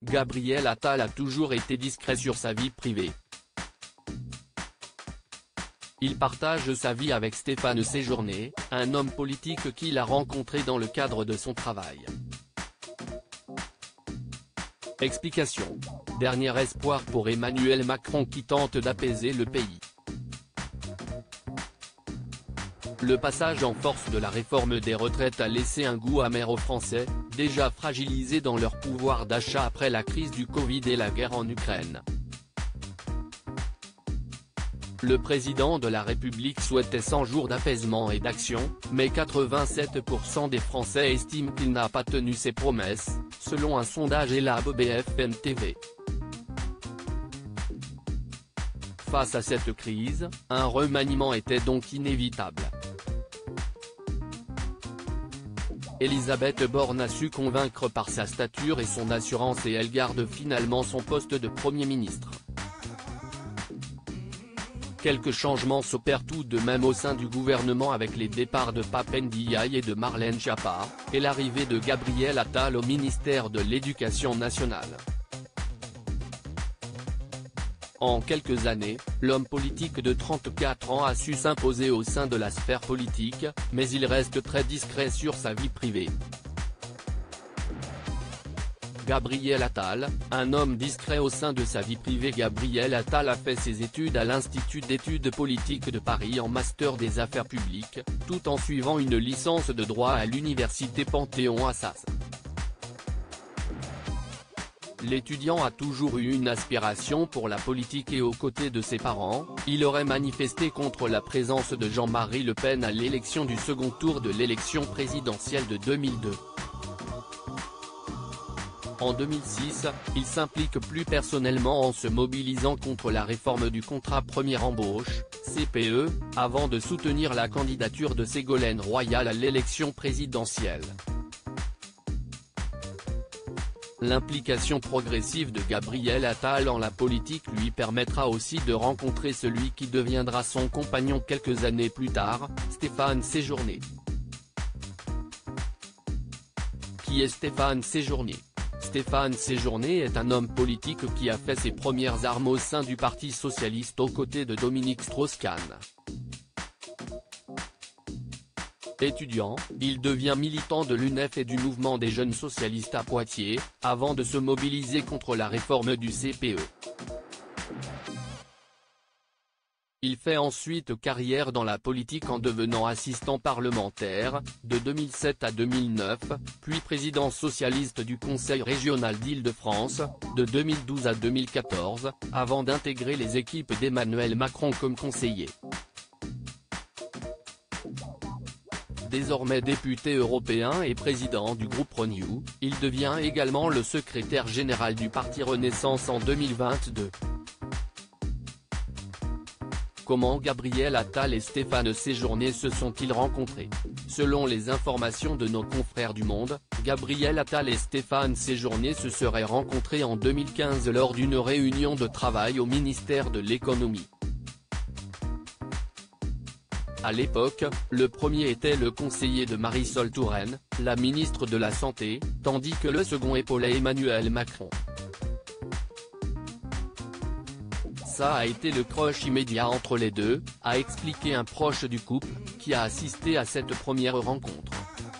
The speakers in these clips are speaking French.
Gabriel Attal a toujours été discret sur sa vie privée. Il partage sa vie avec Stéphane Séjourné, un homme politique qu'il a rencontré dans le cadre de son travail. Explication. Dernier espoir pour Emmanuel Macron qui tente d'apaiser le pays. Le passage en force de la réforme des retraites a laissé un goût amer aux Français, déjà fragilisés dans leur pouvoir d'achat après la crise du Covid et la guerre en Ukraine. Le président de la République souhaitait 100 jours d'apaisement et d'action, mais 87% des Français estiment qu'il n'a pas tenu ses promesses, selon un sondage Elabe BFM TV. Face à cette crise, un remaniement était donc inévitable. Elisabeth Borne a su convaincre par sa stature et son assurance et elle garde finalement son poste de Premier ministre. Quelques changements s'opèrent tout de même au sein du gouvernement avec les départs de Pape Ndiaye et de Marlène Schiappa, et l'arrivée de Gabriel Attal au ministère de l'Éducation nationale. En quelques années, l'homme politique de 34 ans a su s'imposer au sein de la sphère politique, mais il reste très discret sur sa vie privée. Gabriel Attal, un homme discret au sein de sa vie privée. Gabriel Attal a fait ses études à l'Institut d'études politiques de Paris en master des affaires publiques, tout en suivant une licence de droit à l'université Panthéon-Assas. L'étudiant a toujours eu une aspiration pour la politique et aux côtés de ses parents, il aurait manifesté contre la présence de Jean-Marie Le Pen à l'élection du second tour de l'élection présidentielle de 2002. En 2006, il s'implique plus personnellement en se mobilisant contre la réforme du contrat première embauche, CPE, avant de soutenir la candidature de Ségolène Royal à l'élection présidentielle. L'implication progressive de Gabriel Attal en la politique lui permettra aussi de rencontrer celui qui deviendra son compagnon quelques années plus tard, Stéphane Séjourné. Qui est Stéphane Séjourné ? Stéphane Séjourné est un homme politique qui a fait ses premières armes au sein du Parti socialiste aux côtés de Dominique Strauss-Kahn. Étudiant, il devient militant de l'UNEF et du mouvement des jeunes socialistes à Poitiers, avant de se mobiliser contre la réforme du CPE. Il fait ensuite carrière dans la politique en devenant assistant parlementaire, de 2007 à 2009, puis président socialiste du Conseil régional d'Île-de-France, de 2012 à 2014, avant d'intégrer les équipes d'Emmanuel Macron comme conseiller. Désormais député européen et président du groupe Renew, il devient également le secrétaire général du parti Renaissance en 2022. Comment Gabriel Attal et Stéphane Séjourné se sont-ils rencontrés? Selon les informations de nos confrères du Monde, Gabriel Attal et Stéphane Séjourné se seraient rencontrés en 2015 lors d'une réunion de travail au ministère de l'économie. À l'époque, le premier était le conseiller de Marisol Touraine, la ministre de la Santé, tandis que le second épaulait Emmanuel Macron. Ça a été le crush immédiat entre les deux, a expliqué un proche du couple, qui a assisté à cette première rencontre.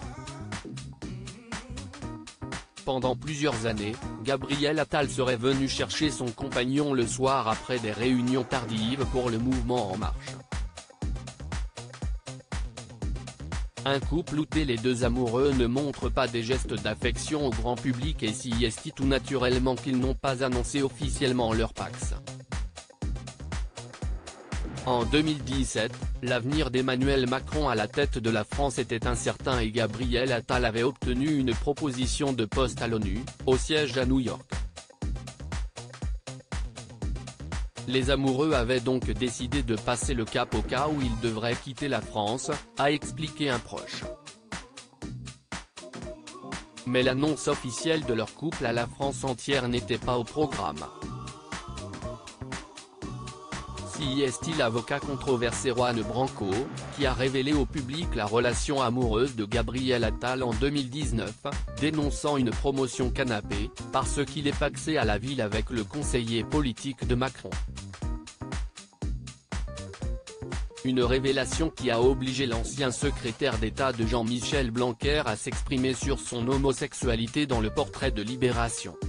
Pendant plusieurs années, Gabriel Attal serait venu chercher son compagnon le soir après des réunions tardives pour le mouvement En Marche. Un couple où les deux amoureux ne montrent pas des gestes d'affection au grand public et si est tout naturellement qu'ils n'ont pas annoncé officiellement leur pax. En 2017, l'avenir d'Emmanuel Macron à la tête de la France était incertain et Gabriel Attal avait obtenu une proposition de poste à l'ONU, au siège à New York. Les amoureux avaient donc décidé de passer le cap au cas où ils devraient quitter la France, a expliqué un proche. Mais l'annonce officielle de leur couple à la France entière n'était pas au programme. Qui est-il? Avocat controversé Juan Branco, qui a révélé au public la relation amoureuse de Gabriel Attal en 2019, dénonçant une promotion canapé, parce qu'il est pacsé à la ville avec le conseiller politique de Macron. Une révélation qui a obligé l'ancien secrétaire d'État de Jean-Michel Blanquer à s'exprimer sur son homosexualité dans le portrait de Libération.